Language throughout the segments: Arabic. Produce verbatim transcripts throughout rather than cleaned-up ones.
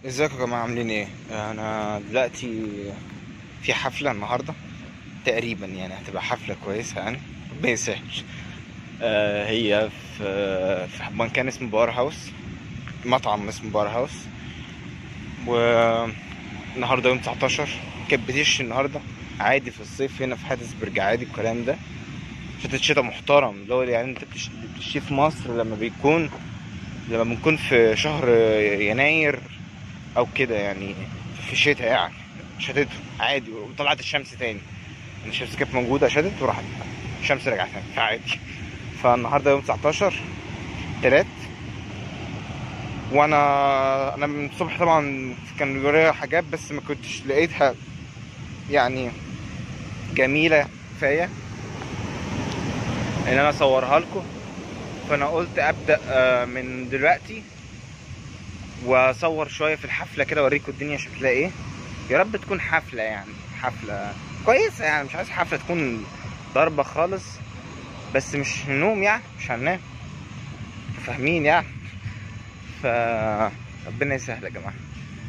ازيكم يا جماعه، عاملين ايه؟ انا دلوقتي في حفله النهارده تقريبا، يعني هتبقى حفله كويسه يعني. ربنا يسهل. آه هي في في مكان اسمه بار هاوس، مطعم اسمه بار هاوس. والنهارده يوم تسعتاشر، كانت بتشتي النهارده عادي في الصيف هنا في حاتسبرج، عادي الكلام ده. شتاء شتاء محترم، اللي هو يعني انت بتش- بتشتي في مصر لما بيكون لما بنكون في شهر يناير او كده يعني، في الشتاء يعني. شتت عادي وطلعت الشمس تاني، الشمس كانت موجوده شتت وراحت الشمس رجعت تاني فعادي. فالنهارده يوم تسعتاشر تلات، وانا انا من الصبح طبعا كان ورايا حاجات بس ما كنتش لقيتها يعني جميله كفايه ان انا اصورها لكم. فانا قلت ابدا آه، من دلوقتي واصور شويه في الحفله كده، اوريكم الدنيا شكلها ايه. يا رب تكون حفله يعني حفله كويسه، يعني مش عايز حفله تكون ضربه خالص، بس مش نوم يعني، مش هننام، فاهمين يعني. ف ربنا يسهل يا جماعه،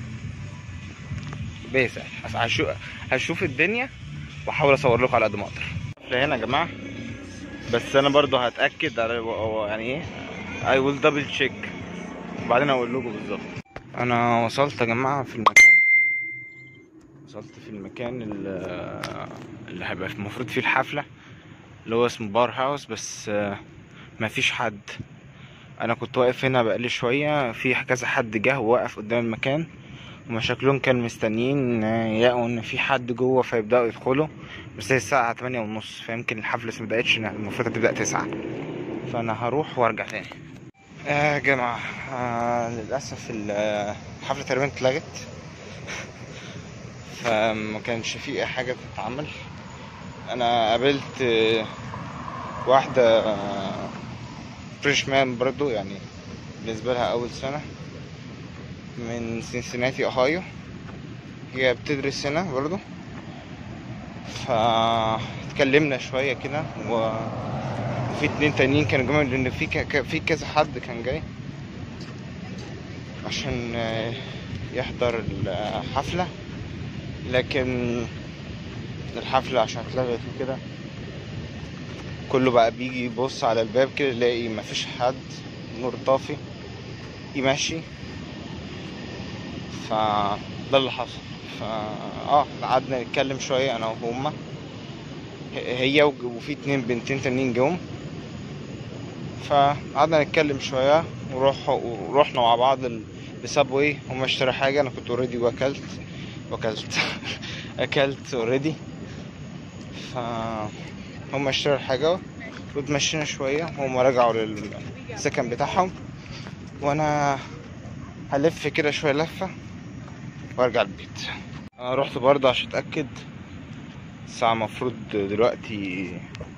ربنا يسهل. هشوف هشوف الدنيا واحاول اصور لكم على قد ما اقدر. الحفله هنا يا جماعه، بس انا برضو هتاكد على يعني ايه، I will double check وبعدين اقول لكم بالظبط. انا وصلت يا جماعه في المكان، وصلت في المكان اللي, اللي هيبقى المفروض فيه الحفله، اللي هو اسمه بار هاوس، بس ما فيش حد. انا كنت واقف هنا بقالي شويه، في كذا حد جه ووقف قدام المكان، وما شكلهم كانوا مستنيين يلاقوا ان في حد جوه فيبداوا يدخلوا. بس هي الساعه تمانية ونص، فيمكن الحفله لسه مبدأتش، المفروض هتبدأ تسعة. فانا هروح وارجع تاني. آه يا جماعه، آه للاسف الحفله تقريبا اتلغت، فما كانش في اي حاجه تتعمل. انا قابلت آه، واحده آه، فريش مان برضو يعني، بالنسبه لها اول سنه، من سينسيناتي اوهايو. هي بتدرس هنا برضو، فاتكلمنا شويه كده، وفي اتنين تانيين كانوا جايين، لان في ك... في كذا حد كان جاي عشان آه، يحضر الحفله، لكن الحفله عشان اتلغت وكده، كله بقى بيجي يبص على الباب كده يلاقي مفيش حد، نور طافي يمشي. فده اللي حصل. فا اه قعدنا نتكلم شويه انا وهما، هي وفي اتنين بنتين تانيين جم. فقعدنا نتكلم شويه وروح ورحنا مع بعض لسابوي. هما اشتروا حاجه، انا كنت اوريدي واكلت واكلت اكلت اوريدي. ف هما اشتروا حاجه واتمشينا شويه، هما رجعوا للسكن بتاعهم، وانا هلف كده شويه لفه وارجع البيت. انا رحت برضه عشان اتاكد. الساعه المفروض دلوقتي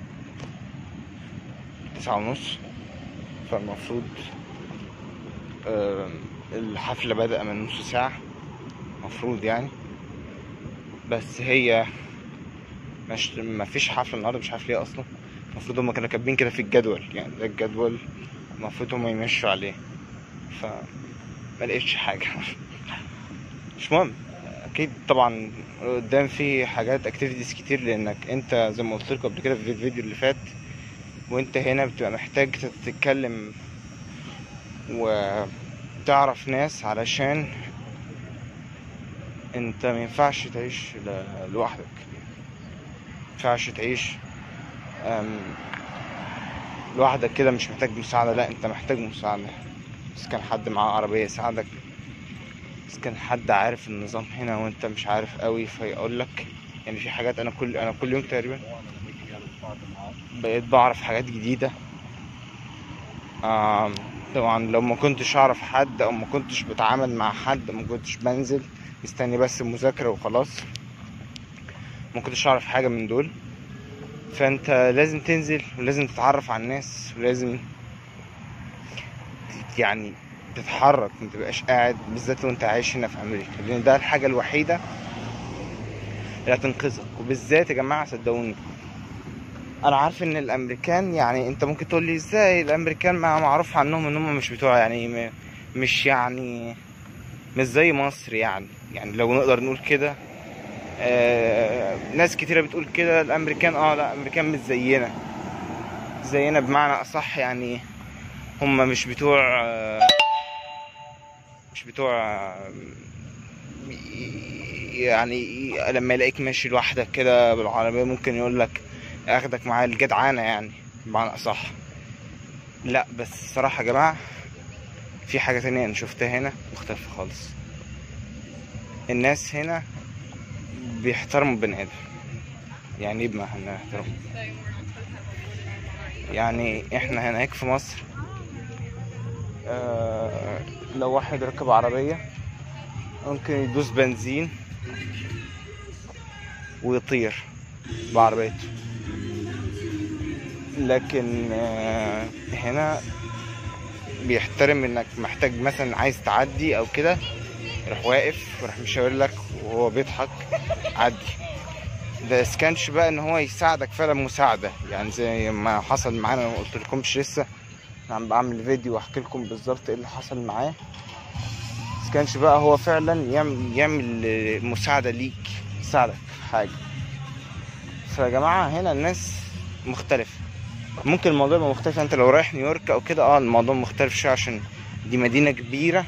تسعة ونص، فالمفروض آه، الحفله بدأ من نص ساعه مفروض يعني. بس هي مش مفيش حفله النهارده، مش عارف ليه اصلا. المفروض هما كانوا كاتبين كده في الجدول، يعني ده الجدول المفروض هما يمشوا عليه، فما لقيتش حاجه. مش مهم، اكيد طبعا قدام في حاجات اكتيفيتيز كتير، لانك انت زي ما قلت لكم قبل كده في الفيديو اللي فات، وانت هنا بتبقى محتاج تتكلم وتعرف ناس، علشان انت مينفعش تعيش ل- لوحدك، مينفعش تعيش أم، لوحدك كده مش محتاج مساعدة. لا، انت محتاج مساعدة، بس كان حد معاه عربية يساعدك، بس كان حد عارف النظام هنا وانت مش عارف قوي فيقولك. يعني في حاجات انا كل انا كل يوم تقريبا بقيت بعرف حاجات جديدة. آم، طبعا لو ما كنتش اعرف حد او ما كنتش بتعامل مع حد، ما كنتش بنزل مستني بس المذاكرة وخلاص، ما كنتش اعرف حاجة من دول. فانت لازم تنزل ولازم تتعرف على الناس، ولازم يعني تتحرك، ما تبقاش قاعد، بالذات لو انت عايش هنا في امريكا، لان ده الحاجة الوحيدة اللي هتنقذك. وبالذات يا جماعة صدقوني، انا عارف ان الامريكان، يعني انت ممكن تقول لي ازاي الامريكان ما معروف عنهم ان هم مش بتوع يعني م- مش يعني مش زي مصر يعني يعني لو نقدر نقول كده. آه ناس كتيرة بتقول كده الامريكان، اه لا الامريكان مش زينا زينا بمعنى اصح يعني. هم مش بتوع آه مش بتوع آه يعني لما يلاقيك ماشي لوحدك كده بالعربية ممكن يقولك اخدك معاه الجدعانة يعني بمعنى اصح. لا بس الصراحة يا جماعة في حاجة تانية انا شفتها هنا مختلفة خالص. الناس هنا بيحترموا البني ادم. يعني ايه بمعنى احترام؟ يعني احنا هناك في مصر آه لو واحد ركب عربية ممكن يدوس بنزين ويطير بعربيته. لكن آه هنا بيحترم انك محتاج مثلا عايز تعدي او كده، يروح واقف ويروح مشاور لك وهو بيضحك عدي. ده اسكانش بقى ان هو يساعدك فعلا مساعده، يعني زي ما حصل معانا. انا ما قلت لكمش لسه، انا عم بعمل فيديو واحكي لكم بالظبط ايه اللي حصل معاه. اسكانش بقى هو فعلا يعمل يعمل مساعده ليك، يساعدك في حاجه. فيا جماعه هنا الناس مختلفه. ممكن الموضوع يبقى مختلف، انت لو رايح نيويورك او كده اه الموضوع مختلف شويه عشان دي مدينه كبيره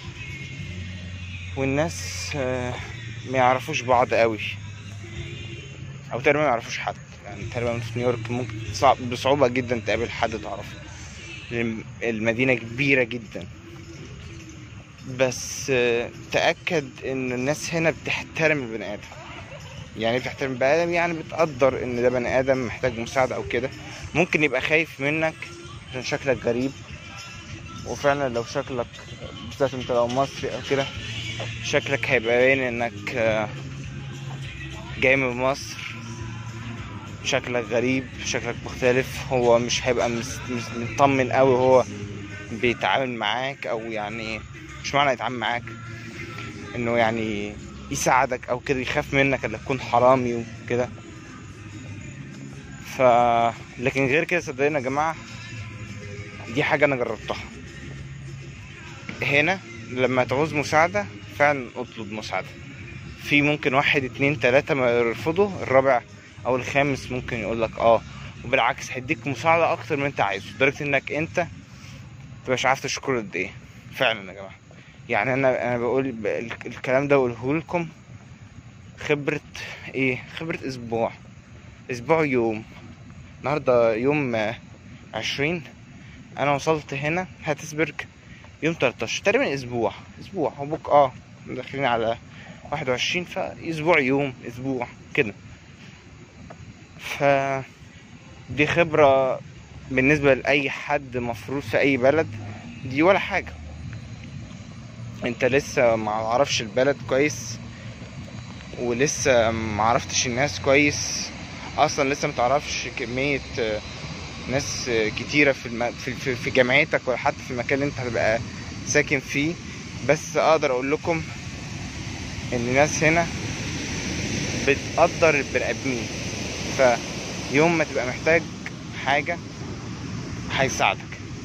والناس آه ما يعرفوش بعض قوي او تقريبا ما يعرفوش حد. يعني تقريبا في نيويورك ممكن صعب بصعوبة جدا تقابل حد تعرفه، لأن المدينة كبيرة جدا. بس تأكد ان الناس هنا بتحترم البني ادم. يعني بتحترم البني ادم يعني بتقدر ان ده بني ادم محتاج مساعدة او كده. ممكن يبقى خايف منك عشان شكلك غريب، وفعلا لو شكلك بالذات انت لو مصري او كده شكلك هيبقى باين انك جاي من مصر، شكلك غريب شكلك مختلف. هو مش هيبقى مطمن قوي هو بيتعامل معاك، او يعني مش معنى يتعامل معاك انه يعني يساعدك او كده، يخاف منك انك تكون حرامي وكده. ف لكن غير كده صدقوني يا جماعه دي حاجه انا جربتها هنا. لما تعوز مساعده فعلا اطلب مساعده. في ممكن واحد اتنين تلاته ما يرفضوا، الرابع او الخامس ممكن يقولك اه، وبالعكس هيديك مساعده اكتر من انت عايزه، لدرجه انك انت متبقاش عارف تشكره قد ايه. فعلا يا جماعه يعني انا انا بقول الكلام ده بقوله لكم خبره ايه، خبره اسبوع اسبوع يوم. النهارده يوم عشرين، انا وصلت هنا هاتسبرج يوم تلتاشر، تقريبا اسبوع اسبوع وبك اه داخلين على واحد وعشرين، فاسبوع يوم اسبوع كده. ف دي خبره بالنسبه لاي حد مفروض في اي بلد دي ولا حاجه. انت لسه ما عرفش البلد كويس، ولسه ما عرفتش الناس كويس اصلا، لسه ما تعرفش كميه ناس كتيره في الم... في في جامعتك ولا حتى في المكان اللي انت هتبقى ساكن فيه. بس اقدر اقول لكم ان الناس هنا بتقدر البني ادمين، فيوم ما تبقى محتاج حاجه هيساعدك.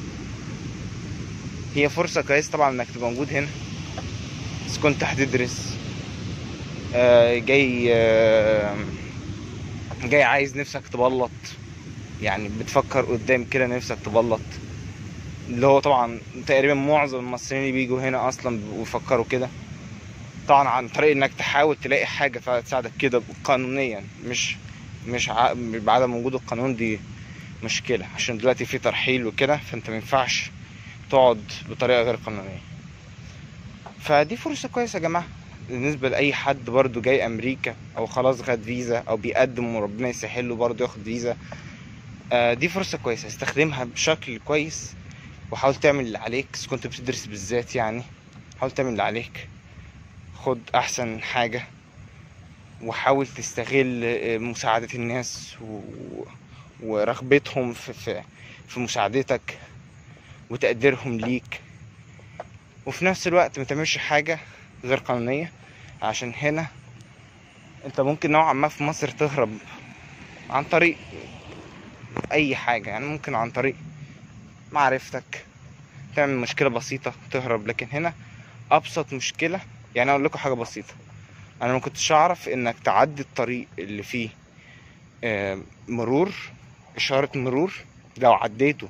هي فرصه كويسه طبعا انك تبقى موجود هنا، بس كنت هتدرس آه جاي آه جاي عايز نفسك تبلط، يعني بتفكر قدام كده نفسك تبلط، اللي هو طبعا تقريبا معظم المصريين اللي بيجوا هنا اصلا بيفكروا كده. طبعا عن طريق انك تحاول تلاقي حاجه تساعدك كده قانونيا، مش مش ع... بعدم وجود القانون دي مشكله، عشان دلوقتي في ترحيل وكده فانت مينفعش تقعد بطريقه غير قانونيه. فدي فرصه كويسه يا جماعه بالنسبه لاي حد برضو جاي امريكا او خلاص خد فيزا او بيقدم وربنا يسهل له برضو ياخد فيزا. آه دي فرصه كويسه استخدمها بشكل كويس، وحاول تعمل اللي عليك. اذا كنت بتدرس بالذات يعني حاول تعمل اللي عليك، خد احسن حاجه، وحاول تستغل مساعده الناس و... ورغبتهم في في في مساعدتك وتقديرهم ليك، وفي نفس الوقت ما تعملش حاجه غير قانونيه. عشان هنا انت ممكن نوعا ما في مصر تهرب عن طريق اي حاجه، يعني ممكن عن طريق معرفتك تعمل مشكله بسيطه تهرب، لكن هنا ابسط مشكله يعني اقول لكم حاجه بسيطه، انا ما كنتش اعرف انك تعدي الطريق اللي فيه آه، مرور، اشاره مرور، لو عديته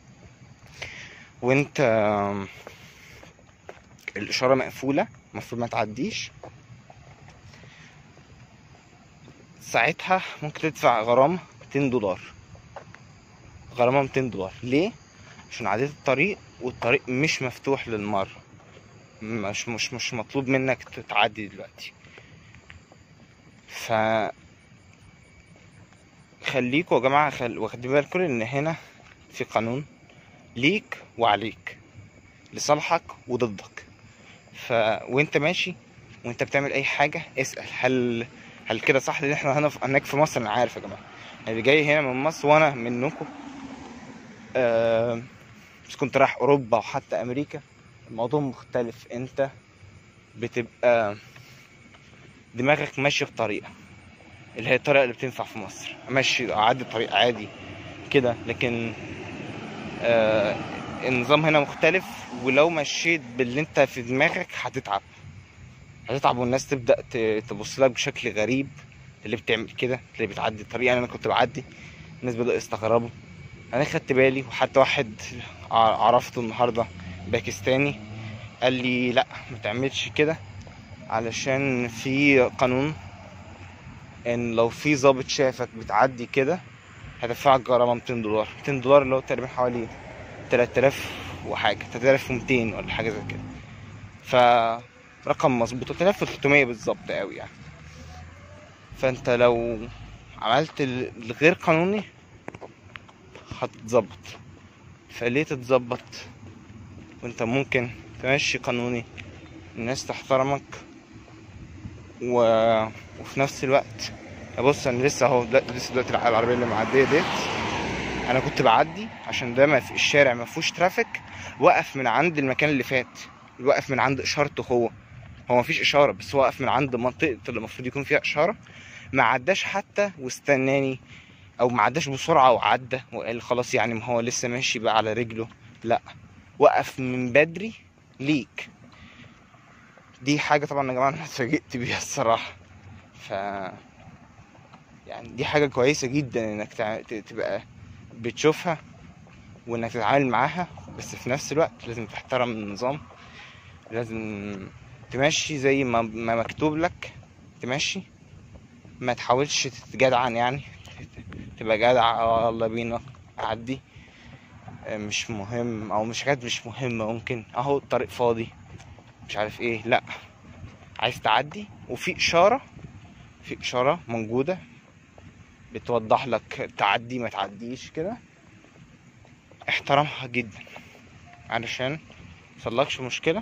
وانت آه، الاشاره مقفوله المفروض ما تعديش، ساعتها ممكن تدفع غرامه ميتين دولار. غرامه ميتين دولار ليه؟ عشان عديت الطريق والطريق مش مفتوح للمره، مش مش مش مطلوب منك تعدي دلوقتي. ف خليكوا يا جماعه خل... واخدين بالكم ان هنا في قانون ليك وعليك، لصالحك وضدك. ف وانت ماشي وانت بتعمل اي حاجه اسال هل هل كده صح؟ لان احنا هنا في... هناك في مصر انا عارف يا جماعه اللي جاي هنا من مصر وانا منكم آه... بس كنت رايح اوروبا وحتى امريكا الموضوع مختلف، انت بتبقى دماغك ماشيه بطريقه اللي هي الطريقه اللي بتنفع في مصر، ماشي اعدي الطريق عادي كده، لكن آه النظام هنا مختلف، ولو مشيت باللي انت في دماغك هتتعب هتتعب والناس تبدا تبص لك بشكل غريب، اللي بتعمل كده اللي بتعدي الطريق. يعني انا كنت بعدي الناس بدأوا يستغربوا، انا خدت بالي، وحتى واحد عرفته النهارده باكستاني قال لي لا ما تعملش كده علشان في قانون ان لو في ضابط شافك بتعدي كده هدفعك غرامه ميتين دولار. ميتين دولار اللي هو تقريبا حوالي تلات آلاف وحاجه، تلات آلاف وميتين ولا حاجه زي كده، فرقم مظبوط تلات آلاف وتلتمية بالظبط قوي يعني. فانت لو عملت الغير قانوني هتتظبط، فليه تتظبط وانت ممكن تمشي قانوني الناس تحترمك و... وفي نفس الوقت بص انا لسه اهو لسه دلوقتي العربيه اللي معديه ديت انا كنت بعدي عشان ده ما في الشارع ما فيهوش ترافيك، وقف من عند المكان اللي فات، وقف من عند اشارته، هو هو ما فيش اشاره بس وقف من عند منطقه اللي المفروض يكون فيها اشاره، ما عداش حتى واستناني، او ما عداش بسرعه وعدى وقال خلاص يعني ما هو لسه ماشي بقى على رجله، لا وقف من بدري ليك. دي حاجه طبعا يا جماعه انا اتفاجئت بيها الصراحه، ف يعني دي حاجه كويسه جدا انك تبقى بتشوفها وانك تتعامل معاها، بس في نفس الوقت لازم تحترم النظام، لازم تمشي زي ما ما مكتوب لك تمشي، ما تحاولش تتجدعن يعني تبقى جدع اه يلا بينا عدي مش مهم، او مش حاجات مش مهمه ممكن اهو الطريق فاضي مش عارف ايه، لا عايز تعدي وفي اشاره في اشاره موجوده بتوضح لك تعدي ما تعديش كده، احترمها جدا علشان ميحصلكش مشكله،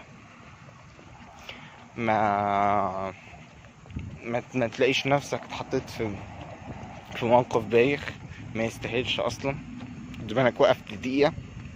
ما ما, ما تلاقيش نفسك اتحطيت في في موقف بايخ ما يستاهلش اصلا زمانك واقف دقيقه.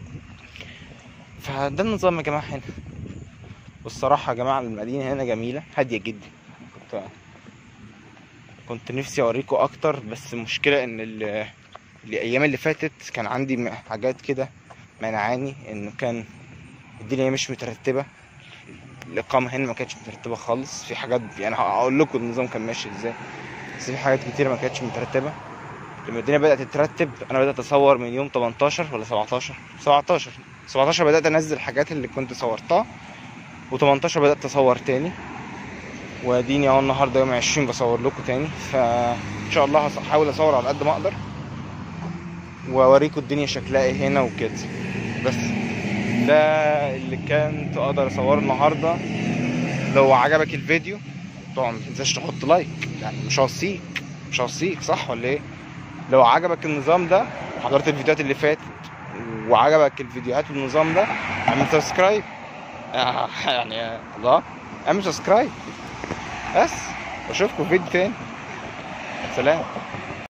فده النظام يا جماعه هنا، والصراحه يا جماعه المدينه هنا جميله هاديه جدا. كنت كنت نفسي اوريكم اكتر، بس المشكله ان ال... الايام اللي فاتت كان عندي حاجات كده منعاني، انه كان الدنيا مش مترتبه، الاقامه هنا ما كانتش مترتبه خالص، في حاجات يعني هقول لكم النظام كان ماشي ازاي، بس في حاجات كتيره ما كانتش مترتبه. لما الدنيا بدات تترتب انا بدات اصور من يوم تمنتاشر ولا سبعتاشر سبعتاشر سبعتاشر بدات انزل الحاجات اللي كنت صورتها، و18 بدات اصور تاني، واديني اهو النهارده يوم عشرين بصور لكم تاني. فان شاء الله هحاول اصور على قد ما اقدر واوريكم الدنيا شكلها ايه هنا وكده. بس ده اللي كنت اقدر اصوره النهارده. لو عجبك الفيديو طبعا ما تنساش تحط لايك، يعني مش هوصيك مش هوصيك صح ولا ايه؟ لو عجبك النظام ده وحضرت الفيديوهات اللي فاتت وعجبك الفيديوهات بالنظام ده اعمل سبسكرايب آه يعني الله اعمل سبسكرايب بس، واشوفكم في فيديو تاني. سلام.